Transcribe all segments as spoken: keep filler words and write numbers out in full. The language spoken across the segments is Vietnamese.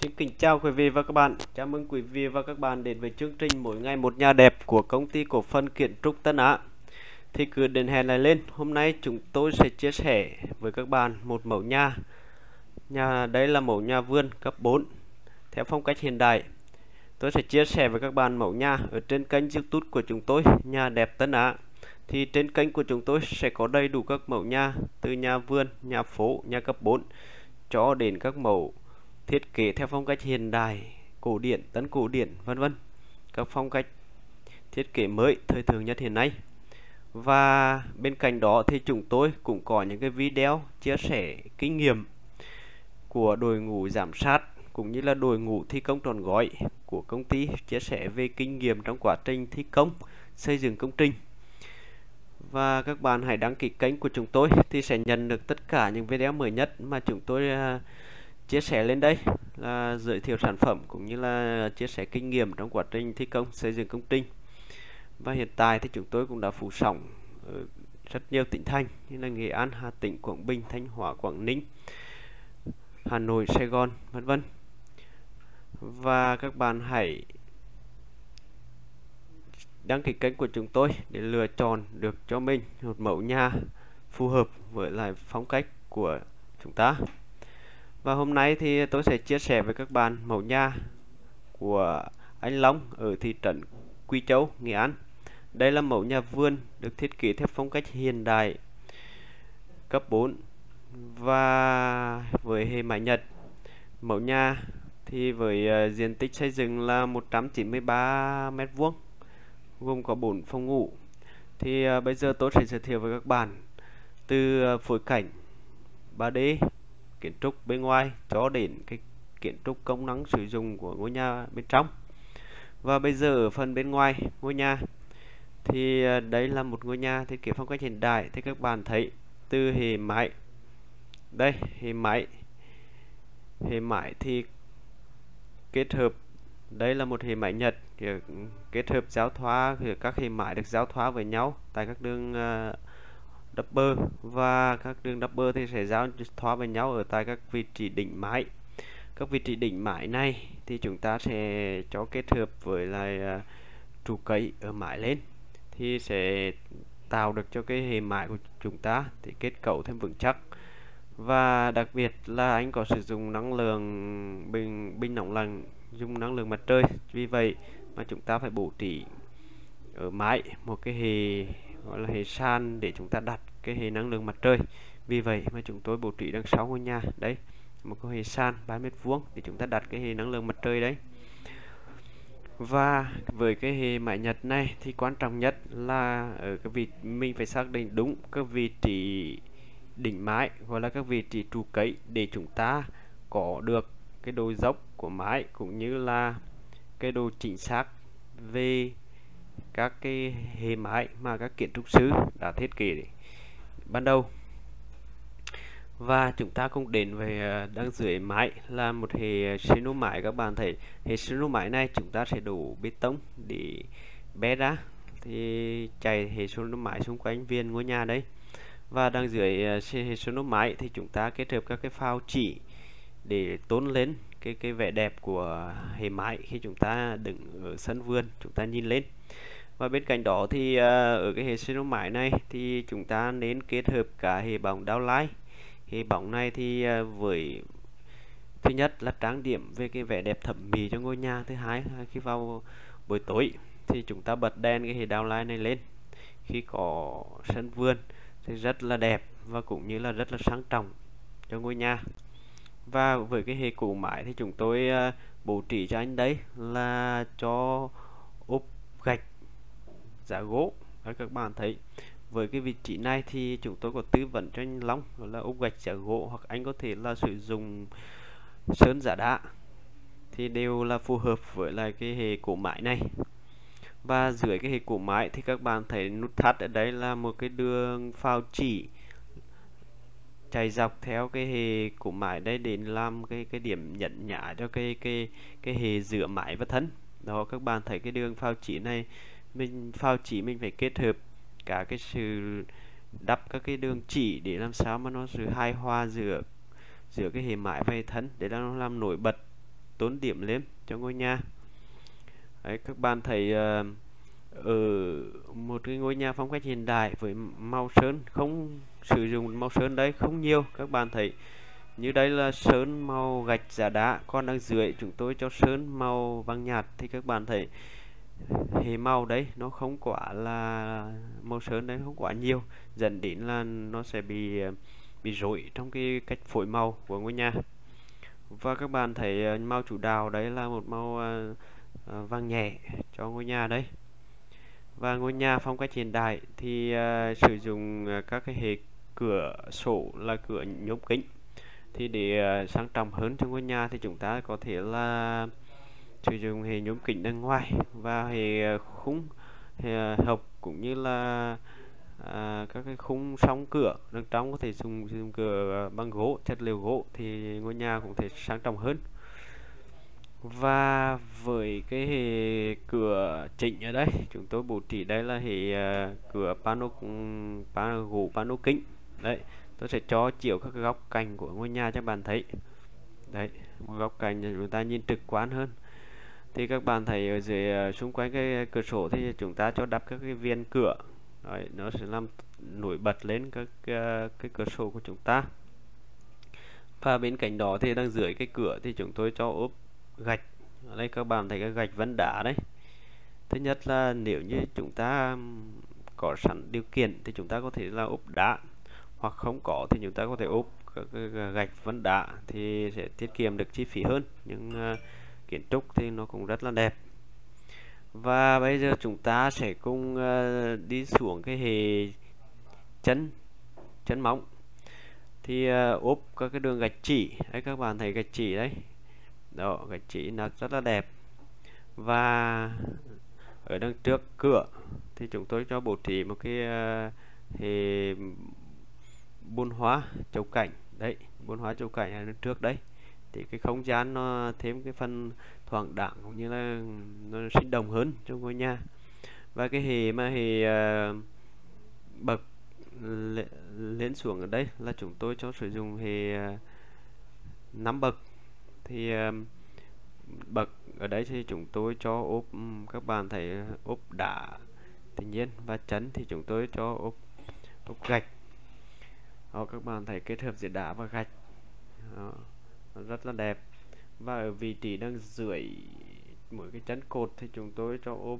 Xin kính chào quý vị và các bạn. Chào mừng quý vị và các bạn đến với chương trình Mỗi Ngày Một Nhà Đẹp của công ty cổ phần kiến trúc Tân Á. Thì cứ đến hẹn lại lên, hôm nay chúng tôi sẽ chia sẻ với các bạn một mẫu nhà. Nhà đây là mẫu nhà vườn cấp bốn theo phong cách hiện đại. Tôi sẽ chia sẻ với các bạn mẫu nhà ở trên kênh YouTube của chúng tôi, Nhà Đẹp Tân Á. Thì trên kênh của chúng tôi sẽ có đầy đủ các mẫu nhà, từ nhà vườn, nhà phố, nhà cấp bốn cho đến các mẫu thiết kế theo phong cách hiện đại, cổ điển, tân cổ điển, vân vân, các phong cách thiết kế mới thời thượng nhất hiện nay. Và bên cạnh đó thì chúng tôi cũng có những cái video chia sẻ kinh nghiệm của đội ngũ giám sát cũng như là đội ngũ thi công trọn gói của công ty, chia sẻ về kinh nghiệm trong quá trình thi công xây dựng công trình. Và các bạn hãy đăng ký kênh của chúng tôi thì sẽ nhận được tất cả những video mới nhất mà chúng tôi uh, chia sẻ lên đây, là giới thiệu sản phẩm cũng như là chia sẻ kinh nghiệm trong quá trình thi công xây dựng công trình. Và hiện tại thì chúng tôi cũng đã phủ sóng ở rất nhiều tỉnh thành như là Nghệ An, Hà Tĩnh, Quảng Bình, Thanh Hóa, Quảng Ninh, Hà Nội, Sài Gòn, vân vân. Và các bạn hãy đăng ký kênh của chúng tôi để lựa chọn được cho mình một mẫu nhà phù hợp với lại phong cách của chúng ta. Và hôm nay thì tôi sẽ chia sẻ với các bạn mẫu nhà của anh Long ở thị trấn Quy Châu, Nghệ An. Đây là mẫu nhà vườn được thiết kế theo phong cách hiện đại cấp bốn và với hệ mái Nhật. Mẫu nhà thì với uh, diện tích xây dựng là một trăm chín mươi ba mét vuông, gồm có bốn phòng ngủ. Thì uh, bây giờ tôi sẽ giới thiệu với các bạn từ uh, phối cảnh ba D, kiến trúc bên ngoài cho đến cái kiến trúc công năng sử dụng của ngôi nhà bên trong. Và bây giờ ở phần bên ngoài ngôi nhà thì đây là một ngôi nhà thiết kế phong cách hiện đại. Thì các bạn thấy từ hệ mái, đây hệ mái hệ mái thì kết hợp, đây là một hệ mái Nhật kết hợp giao thoa, các hệ mái được giao thoa với nhau tại các đường uh, double, và các đường double thì sẽ giao thoa với nhau ở tại các vị trí đỉnh mái. Các vị trí đỉnh mái này thì chúng ta sẽ cho kết hợp với lại uh, trụ cấy ở mái lên thì sẽ tạo được cho cái hệ mái của chúng ta thì kết cấu thêm vững chắc. Và đặc biệt là anh có sử dụng năng lượng bình bình nóng lạnh, dùng năng lượng mặt trời, vì vậy mà chúng ta phải bố trí ở mái một cái hệ gọi là hệ san để chúng ta đặt cái hệ năng lượng mặt trời. Vì vậy mà chúng tôi bố trí đằng sau ngôi nhà đấy một cái hệ san ba mét vuông để chúng ta đặt cái hệ năng lượng mặt trời đấy. Và với cái hệ mái Nhật này thì quan trọng nhất là ở cái vị mình phải xác định đúng các vị trí đỉnh mái, gọi là các vị trí trụ cấy, để chúng ta có được cái độ dốc của mái cũng như là cái độ chính xác về các cái hệ mái mà các kiến trúc sư đã thiết kế ban đầu. Và chúng ta cũng đến về đằng dưới mái là một hệ seno mái. Các bạn thấy hệ seno mái này chúng ta sẽ đổ bê tông để bé ra thì chạy hệ seno mái xung quanh viên ngôi nhà đấy. Và đằng dưới hệ seno mái thì chúng ta kết hợp các cái phao chỉ để tôn lên cái cái vẻ đẹp của hệ mái khi chúng ta đứng ở sân vườn chúng ta nhìn lên. Và bên cạnh đó thì uh, ở cái hệ seno mái này thì chúng ta nên kết hợp cả hệ bóng downlight. Hệ bóng này thì uh, với thứ nhất là trang điểm về cái vẻ đẹp thẩm mỹ cho ngôi nhà, thứ hai khi vào buổi tối thì chúng ta bật đèn cái hệ downlight này lên khi có sân vườn thì rất là đẹp và cũng như là rất là sang trọng cho ngôi nhà. Và với cái hệ củ mái thì chúng tôi uh, bố trí cho anh đấy là cho ốp gạch giá gỗ. Các bạn thấy với cái vị trí này thì chúng tôi có tư vấn cho anh Long đó là ốp gạch giá gỗ, hoặc anh có thể là sử dụng sơn giả đá, thì đều là phù hợp với lại cái hệ cổ mái này. Và dưới cái hệ cổ mái thì các bạn thấy nút thắt ở đây là một cái đường phao chỉ chạy dọc theo cái hệ cổ mái đây để làm cái cái điểm nhấn nhá cho cái cái cái hệ giữa mái và thân. Đó, các bạn thấy cái đường phao chỉ này, mình phao chỉ mình phải kết hợp cả cái sự đắp các cái đường chỉ để làm sao mà nó sự hài hòa giữa giữa cái hệ mái và hệ thân để nó làm nổi bật tốn điểm lên cho ngôi nhà. Đấy, các bạn thấy uh, ở một cái ngôi nhà phong cách hiện đại với màu sơn, không sử dụng màu sơn đấy không nhiều. Các bạn thấy như đây là sơn màu gạch giả đá, còn ở dưới chúng tôi cho sơn màu vàng nhạt, thì các bạn thấy hệ màu đấy nó không quá là màu sơn đấy không quá nhiều, dẫn đến là nó sẽ bị bị rối trong cái cách phối màu của ngôi nhà. Và các bạn thấy màu chủ đạo đấy là một màu uh, vàng nhẹ cho ngôi nhà đấy. Và ngôi nhà phong cách hiện đại thì uh, sử dụng uh, các cái hệ cửa sổ là cửa nhôm kính. Thì để uh, sang trọng hơn cho ngôi nhà thì chúng ta có thể là sử dụng hệ nhôm kính đằng ngoài và hệ khung, hệ hộc cũng như là à, các cái khung song cửa đằng trong có thể dùng, dùng cửa bằng gỗ, chất liệu gỗ, thì ngôi nhà cũng thể sang trọng hơn. Và với cái hệ cửa chính ở đây chúng tôi bố trí đây là hệ uh, cửa pano, pano gỗ pano kính đấy. Tôi sẽ cho chiếu các cái góc cạnh của ngôi nhà cho bạn thấy đấy, một góc cạnh để chúng ta nhìn trực quan hơn. Thì các bạn thấy ở dưới uh, xung quanh cái cửa sổ thì chúng ta cho đắp các cái viền cửa đấy, nó sẽ làm nổi bật lên các uh, cái cửa sổ của chúng ta. Và bên cạnh đó thì đang dưới cái cửa thì chúng tôi cho ốp gạch. Ở đây các bạn thấy cái gạch vân đá đấy. Thứ nhất là nếu như chúng ta có sẵn điều kiện thì chúng ta có thể là ốp đá, hoặc không có thì chúng ta có thể ốp các gạch vân đá thì sẽ tiết kiệm được chi phí hơn, nhưng uh, kiến trúc thì nó cũng rất là đẹp. Và bây giờ chúng ta sẽ cùng uh, đi xuống cái hệ chân chân móng. Thì uh, ốp các cái đường gạch chỉ đấy, các bạn thấy gạch chỉ đấy đó, gạch chỉ nó rất là đẹp. Và ở đằng trước cửa thì chúng tôi cho bố trí một cái uh, hệ buôn hóa chậu cảnh đấy, buôn hóa chậu cảnh ở đằng trước đấy, thì cái không gian nó thêm cái phần thoáng đãng cũng như là nó sinh động hơn trong ngôi nhà. Và cái hệ mà hệ uh, bậc lên xuống ở đây là chúng tôi cho sử dụng hệ uh, năm bậc. Thì uh, bậc ở đây thì chúng tôi cho ốp, các bạn thấy ốp đá tự nhiên, và chắn thì chúng tôi cho ốp ốp gạch. Đó, các bạn thấy kết hợp giữa đá và gạch. Đó, rất là đẹp. Và ở vị trí đang dưới mỗi cái chân cột thì chúng tôi cho ốp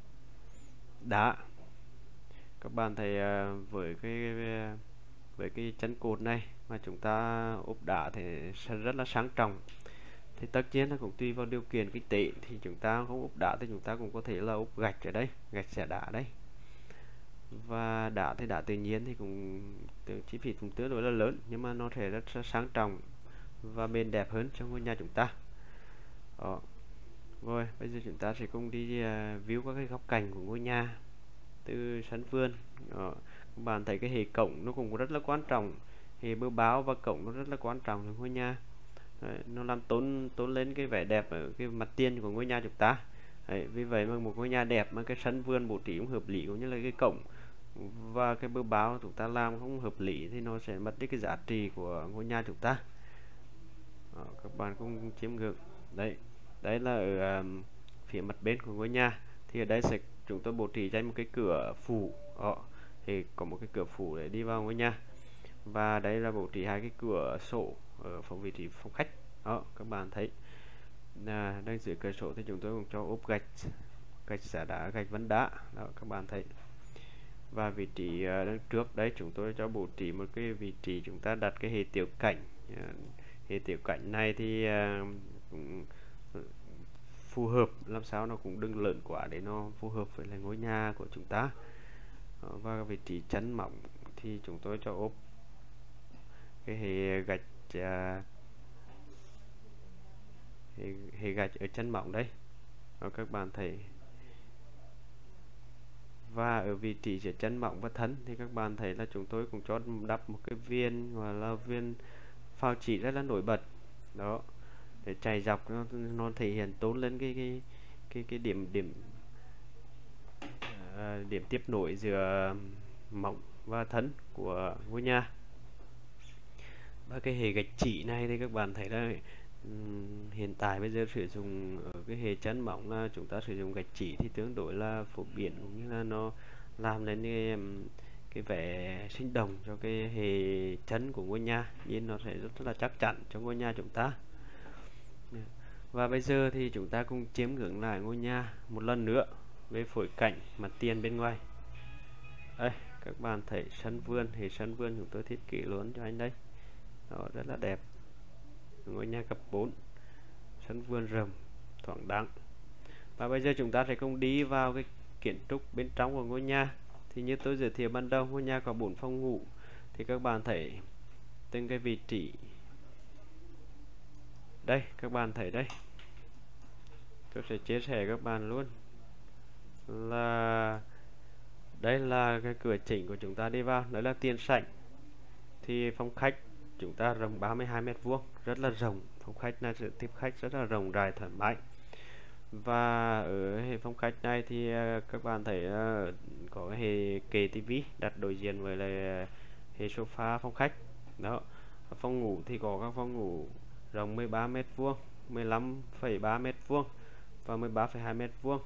đá. Các bạn thấy uh, với cái với cái chân cột này mà chúng ta ốp đá thì sẽ rất là sang trọng. Thì tất nhiên là cũng tùy vào điều kiện kinh tế, thì chúng ta không ốp đá thì chúng ta cũng có thể là ốp gạch ở đây, gạch xẻ đá đấy. Và đá thì đá tự nhiên thì cũng chi phí cũng tương đối là lớn, nhưng mà nó sẽ rất là sang trọng và bền đẹp hơn trong ngôi nhà chúng ta. Đó. Rồi bây giờ chúng ta sẽ cùng đi uh, view các cái góc cạnh của ngôi nhà từ sân vườn. Đó. Các bạn thấy cái hệ cổng nó cũng rất là quan trọng, hệ bờ báo và cổng nó rất là quan trọng trong ngôi nhà. Đấy, nó làm tốn tốn lên cái vẻ đẹp ở cái mặt tiền của ngôi nhà chúng ta. Đấy, vì vậy mà một ngôi nhà đẹp mà cái sân vườn bố trí cũng hợp lý, cũng như là cái cổng và cái bờ báo chúng ta làm không hợp lý thì nó sẽ mất đi cái giá trị của ngôi nhà chúng ta. Đó, các bạn cũng chiêm ngưỡng đấy. Đấy là ở um, phía mặt bên của ngôi nhà. Thì ở đây sẽ chúng tôi bố trí cho một cái cửa phủ. Đó, thì có một cái cửa phủ để đi vào ngôi nhà. Và đây là bố trí hai cái cửa sổ ở phòng vị trí phòng khách. Đó, các bạn thấy à, đang dưới cửa sổ thì chúng tôi cũng cho ốp gạch gạch xả đá, gạch vân đá. Đó, các bạn thấy. Và vị trí uh, đằng trước đấy chúng tôi cho bố trí một cái vị trí chúng ta đặt cái hệ tiểu cảnh. Uh, hệ tiểu cảnh này thì uh, cũng phù hợp, làm sao nó cũng đừng lớn quá để nó phù hợp với lại ngôi nhà của chúng ta. Uh, và vị trí chân mỏng thì chúng tôi cho ốp cái hệ gạch uh, hệ, hệ gạch ở chân mỏng đấy. Đó, các bạn thấy. Và ở vị trí giữa chân mỏng và thân thì các bạn thấy là chúng tôi cũng cho đắp một cái viên gọi là viên phao chỉ rất là nổi bật. Đó, để chạy dọc nó, nó thể hiện tốn lên cái cái cái cái điểm điểm uh, điểm tiếp nối giữa mỏng và thân của ngôi nhà. Và cái hệ gạch chỉ này thì các bạn thấy là Ừm, hiện tại bây giờ sử dụng ở cái hệ chắn mỏng là chúng ta sử dụng gạch chỉ thì tương đối là phổ biến, cũng như là nó làm nên cái, cái vẻ sinh động cho cái hệ chắn của ngôi nhà, nhìn nó sẽ rất là chắc chắn cho ngôi nhà chúng ta. Và bây giờ thì chúng ta cùng chiêm ngưỡng lại ngôi nhà một lần nữa với phối cảnh mặt tiền bên ngoài. Đây, các bạn thấy sân vườn, hệ sân vườn chúng tôi thiết kế luôn cho anh đây. Đó, rất là đẹp. Ngôi nhà cấp bốn, sân vườn rộng, thoáng đãng. Và bây giờ chúng ta sẽ cùng đi vào cái kiến trúc bên trong của ngôi nhà. Thì như tôi giới thiệu ban đầu, ngôi nhà có bốn phòng ngủ. Thì các bạn thấy từng cái vị trí. Đây, các bạn thấy đây. Tôi sẽ chia sẻ các bạn luôn là đây là cái cửa chính của chúng ta đi vào, đó là tiền sảnh. Thì phòng khách chúng ta rộng ba mươi hai mét vuông, rất là rộng. Phòng khách này sẽ tiếp khách rất là rộng rãi thoải mái. Và ở hệ phòng khách này thì các bạn thấy uh, có cái hệ kệ tivi đặt đối diện với lại hệ sofa phòng khách. Đó. Phòng ngủ thì có các phòng ngủ rộng mười ba mét vuông, mười lăm phẩy ba mét vuông và mười ba phẩy hai mét vuông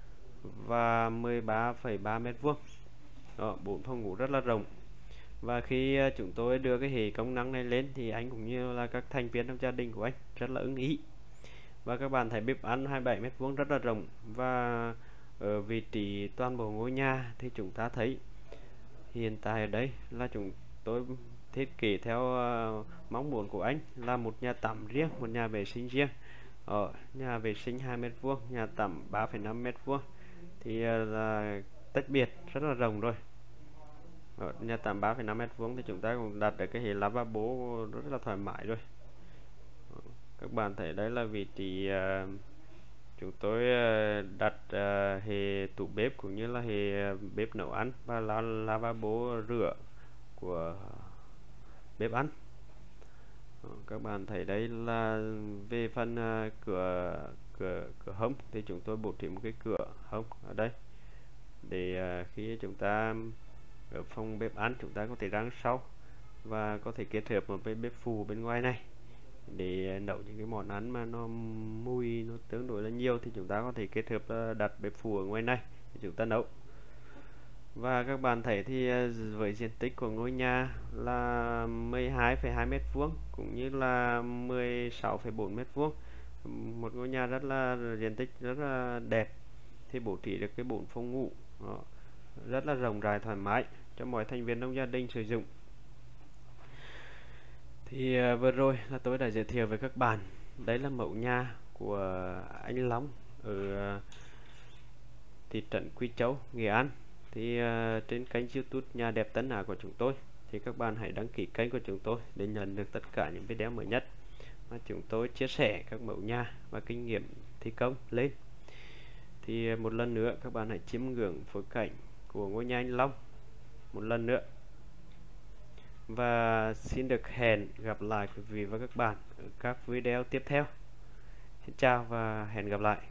và mười ba phẩy ba mét vuông. Đó, bốn phòng ngủ rất là rộng. Và khi chúng tôi đưa cái hệ công năng này lên thì anh cũng như là các thành viên trong gia đình của anh rất là ưng ý. Và các bạn thấy bếp ăn hai mươi bảy mét vuông rất là rộng. Và ở vị trí toàn bộ ngôi nhà thì chúng ta thấy hiện tại ở đây là chúng tôi thiết kế theo uh, mong muốn của anh là một nhà tắm riêng, một nhà vệ sinh riêng. Ở nhà vệ sinh hai mét vuông, nhà tắm ba phẩy năm mét vuông thì uh, là tách biệt rất là rộng rồi. Ở nhà tắm ba phẩy năm mét vuông thì chúng ta cũng đặt được cái hệ lavabo rất là thoải mái rồi. Các bạn thấy đấy là vị trí uh, chúng tôi uh, đặt uh, hệ tủ bếp cũng như là hệ bếp nấu ăn và là lavabo rửa của bếp ăn. Các bạn thấy đây là về phần uh, cửa cửa cửa hông thì chúng tôi bố trí một cái cửa hông ở đây để uh, khi chúng ta ở phòng bếp ăn chúng ta có thể rang sau và có thể kết hợp một cái bếp phụ bên ngoài này để nấu những cái món ăn mà nó mùi nó tương đối là nhiều thì chúng ta có thể kết hợp đặt bếp phụ ở ngoài này để chúng ta nấu. Và các bạn thấy thì với diện tích của ngôi nhà là mười hai phẩy hai mét vuông cũng như là mười sáu phẩy bốn mét vuông, một ngôi nhà rất là diện tích rất là đẹp, thì bố trí được cái bốn phòng ngủ. Đó, rất là rộng rãi thoải mái cho mọi thành viên trong gia đình sử dụng. Thì uh, vừa rồi là tôi đã giới thiệu với các bạn, đấy là mẫu nhà của anh Long ở uh, thị trấn Quy Châu, Nghệ An. Thì uh, trên kênh YouTube Nhà Đẹp Tân Á của chúng tôi thì các bạn hãy đăng ký kênh của chúng tôi để nhận được tất cả những video mới nhất mà chúng tôi chia sẻ các mẫu nhà và kinh nghiệm thi công lên. Thì uh, một lần nữa các bạn hãy chiêm ngưỡng phối cảnh của ngôi nhà anh Long một lần nữa. Và xin được hẹn gặp lại quý vị và các bạn ở các video tiếp theo. Xin chào và hẹn gặp lại.